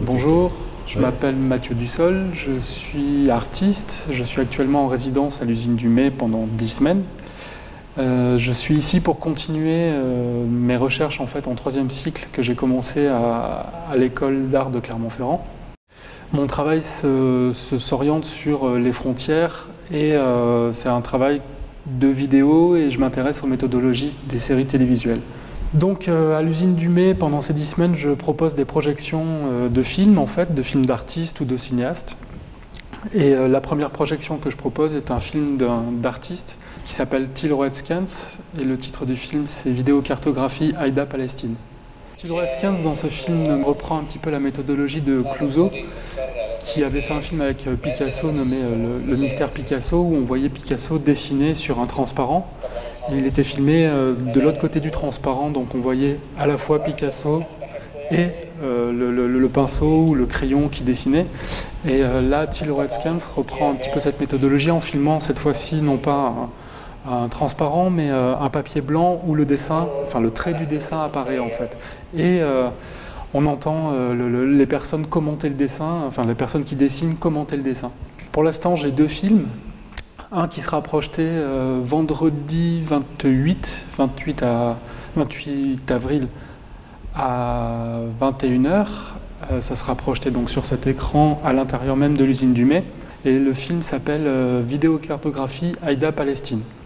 Bonjour, je m'appelle Mathieu Dussol, je suis artiste, je suis actuellement en résidence à l'usine du Mai pendant 10 semaines. Je suis ici pour continuer mes recherches en fait en 3e cycle que j'ai commencé à l'école d'art de Clermont-Ferrand. Mon travail s'oriente sur les frontières et c'est un travail de vidéo et je m'intéresse aux méthodologies des séries télévisuelles. Donc à l'usine du Mai, pendant ces 10 semaines, je propose des projections de films, en fait, de films d'artistes ou de cinéastes. Et la première projection que je propose est un film d'artiste qui s'appelle Till Redskins, et le titre du film c'est Vidéocartographie Aïda Palestine. Till Redskins, dans ce film, reprend un petit peu la méthodologie de Clouzot, qui avait fait un film avec Picasso nommé Le Mystère Picasso, où on voyait Picasso dessiner sur un transparent. Et il était filmé de l'autre côté du transparent, donc on voyait à la fois Picasso et le pinceau ou le crayon qui dessinait. Et là, Till Redskins reprend un petit peu cette méthodologie en filmant cette fois-ci non pas un transparent, mais un papier blanc où le dessin, enfin le trait du dessin apparaît en fait. Et on entend les personnes commenter le dessin, enfin les personnes qui dessinent commenter le dessin. Pour l'instant, j'ai 2 films. Un qui sera projeté vendredi 28 avril à 21 h. Ça sera projeté donc sur cet écran à l'intérieur même de l'usine du Mai. Et le film s'appelle Vidéocartographie Aïda Palestine.